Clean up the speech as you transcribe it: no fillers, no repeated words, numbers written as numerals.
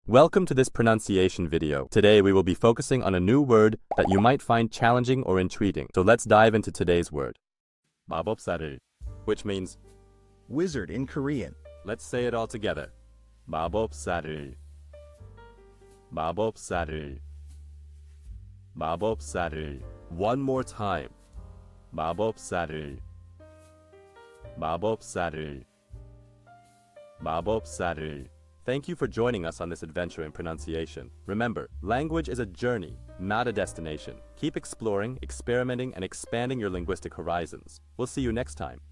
Welcome to this pronunciation video. Today we will be focusing on a new word that you might find challenging or intriguing. So let's dive into today's word. 마법사를, which means wizard in Korean. Let's say it all together. 마법사를, 마법사를, 마법사를. One more time. 마법사를, 마법사를, 마법사를. Thank you for joining us on this adventure in pronunciation. Remember, language is a journey, not a destination. Keep exploring, experimenting, and expanding your linguistic horizons. We'll see you next time.